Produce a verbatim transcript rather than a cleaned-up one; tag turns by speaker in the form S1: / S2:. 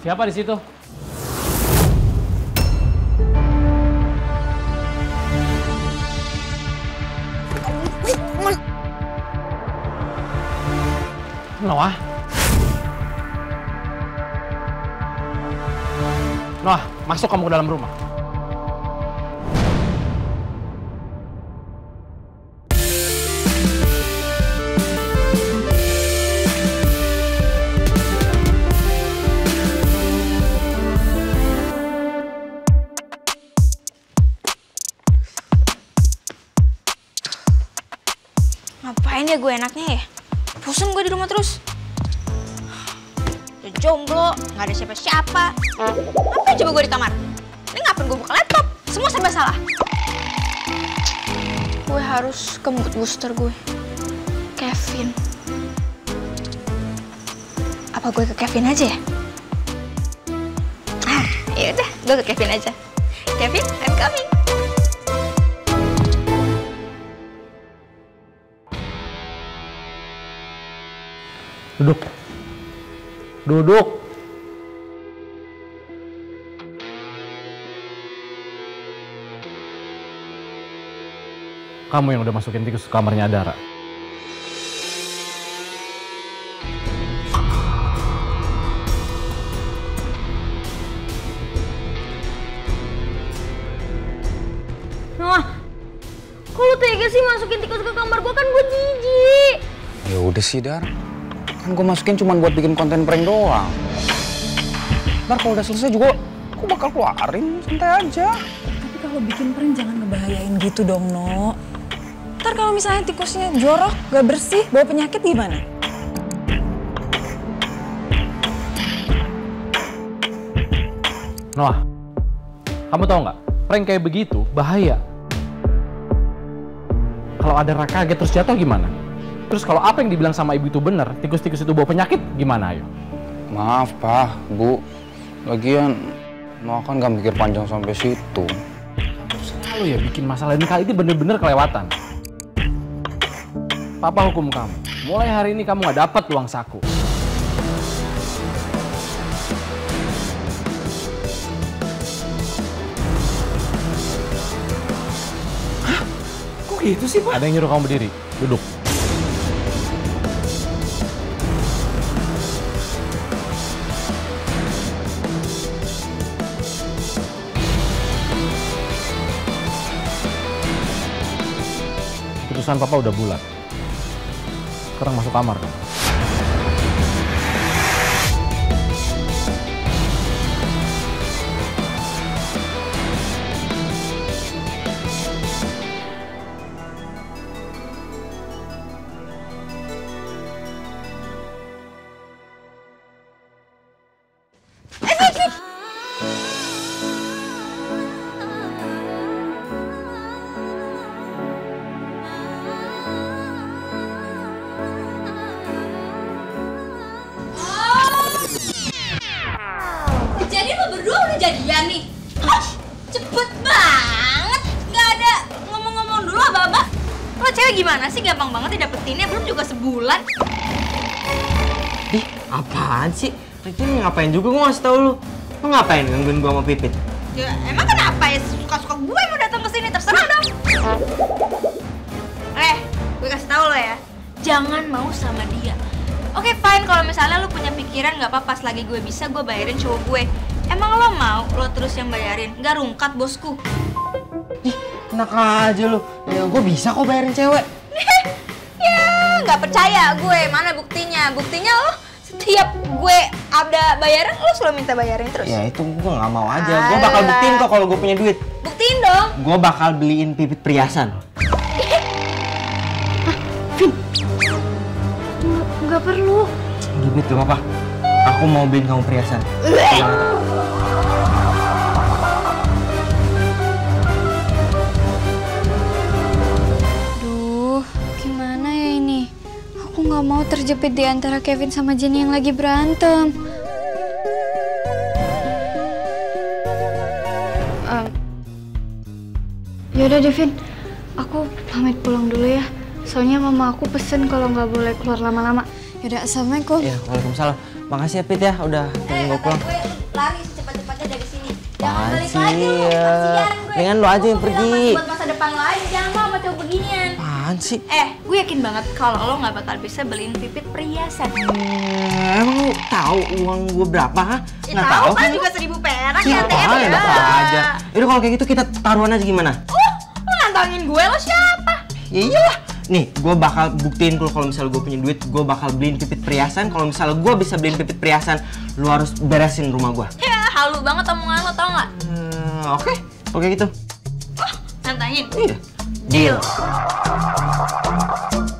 S1: Siapa di situ? Noah? Noah, masuk kamu ke dalam rumah.
S2: Ngapain ya gue enaknya ya? Bosan gue di rumah terus. Udah jomblo, nggak ada siapa-siapa. Ngapain coba gue di kamar? Ini ngapain gue buka laptop? Semua serba salah. Gue harus ke mood booster gue. Kevin. Apa gue ke Kevin aja ya? Ah, yaudah, gue ke Kevin aja. Kevin, I'm coming.
S1: Duduk. Duduk. Kamu yang udah masukin tikus ke kamarnya Dara.
S3: Noah, kok lu tega sih masukin tikus ke kamar gua? Kan gua jijik.
S4: Ya udah sih, Dar. Kan gue masukin cuma buat bikin konten prank doang. Ntar kalau udah selesai juga, gue bakal keluarin, santai aja.
S5: Tapi kalau bikin prank jangan ngebahayain gitu dong, No. Ntar kalau misalnya tikusnya jorok, gak bersih, bawa penyakit gimana?
S1: Noah, kamu tahu nggak? Prank kayak begitu bahaya. Kalau ada Ra kaget terus jatuh gimana? Terus kalau apa yang dibilang sama ibu itu benar, tikus-tikus itu bawa penyakit, gimana ayo?
S4: Maaf, Pak, Bu. Lagian, Noah kan gak mikir panjang sampai situ.
S1: Kamu selalu ya bikin masalah ini, kali ini bener-bener kelewatan. Papa hukum kamu. Mulai hari ini kamu gak dapat uang saku.
S4: Hah? Kok gitu sih, Pak?
S1: Ada yang nyuruh kamu berdiri. Duduk. Keputusan Papa udah bulat. Sekarang masuk kamar dong.
S2: Jadian nih, oh, cepet banget, nggak ada ngomong-ngomong dulu aba-aba. Lo cewek gimana sih, gampang banget didapetinnya, belum juga sebulan.
S6: Ih, apaan sih? Ricky ngapain juga gue ngasih tau lu? Lu ngapain gangguin gue sama Pipit?
S2: Ya emang kenapa ya, suka-suka gue mau datang ke sini, terserah dong. Eh, gue kasih tau lo ya, jangan mau sama dia. Oke fine, kalau misalnya lo punya pikiran nggak apa-apa, selagi gue bisa gue bayarin cowok gue. Emang lo mau lo terus yang bayarin? Nggak rungkat bosku.
S6: Ih, enak aja lu. Ya gue bisa kok bayarin cewek.
S2: Ya nggak percaya gue, mana buktinya? Buktinya lo setiap gue ada bayaran lo selalu minta bayarin terus.
S6: Ya itu gue nggak mau aja. Gue bakal buktiin kok kalau gue punya duit.
S2: Buktiin dong.
S6: Gue bakal beliin Pipit perhiasan.
S3: Hah, Vin? Nggak, nggak perlu.
S6: Pipit gak apa-apa. Aku mau beliin kamu perhiasan.
S3: Duh, gimana ya ini? Aku nggak mau terjepit di antara Kevin sama Jenny yang lagi berantem. Um, yaudah Devin, aku pamit pulang dulu ya. Soalnya mama aku pesen kalau nggak boleh keluar lama-lama. Yaudah, assalamualaikum.
S6: Ya, waalaikumsalam. Makasih ya Pit ya, udah temenin gue pulang.
S2: lari secepat-cepatnya dari sini. Jangan
S6: Apaan
S2: balik
S6: sih,
S2: lagi lu,
S6: ya?
S2: kasihan gue.
S6: Mendingan lu aja
S2: Gua
S6: yang
S2: bilang
S6: pergi.
S2: masih buat masa depan lo aja, jangan mau sama cowok beginian.
S6: Apaan sih?
S2: Eh, gue yakin banget kalau lo nggak bakal bisa beliin Pipit perhiasan.
S6: Eh, emang lu tahu uang gue berapa, ha?
S2: Ya,
S6: Nggak
S2: tahu kan
S6: kan?
S2: juga seribu perak
S6: Ya,
S2: ya, T M
S6: apaan,
S2: ya.
S6: enak aja. Yaudah kalau kayak gitu kita taruhan aja gimana?
S2: Uh, lo nantangin gue, lo siapa?
S6: Ya iyalah. Nih, gue bakal buktiin kalau kalau misalnya gue punya duit, gue bakal beliin Pipit perhiasan. Kalau misalnya gue bisa beliin Pipit perhiasan, lu harus beresin rumah gue.
S2: Ya, halu banget omongan lo, tau nggak?
S6: Hmm, Oke, oke gitu.
S2: Nantangin.
S6: Iya. Deal.